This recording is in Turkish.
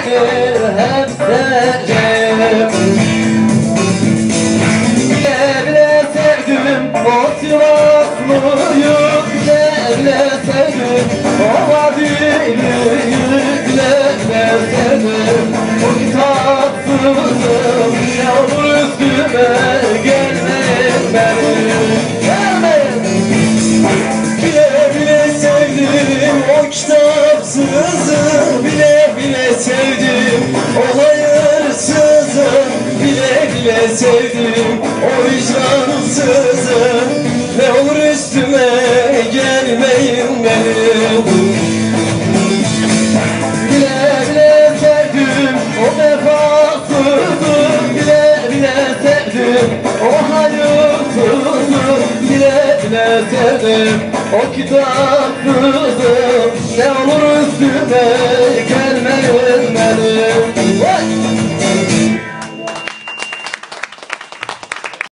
hep sevdim. Bile bile sevdim o Sivaslı'yı, bile bile sevdim o Vadili'yi, bile bile sevdim o kitapsızım. Ne olur üstüme gelmeyin benim, gelmeyin. Bile bile sevdim o kitapsızı, bile bile sevdim o hayırsızı, bile bile sevdim o vicdansızı. Ne olur üstüme gelmeyin benim. Bile bile sevdim o vefasızı, bile bile sevdim o hayırsızı, bile bile sevdim o kitapsızı. Ne olur üstüme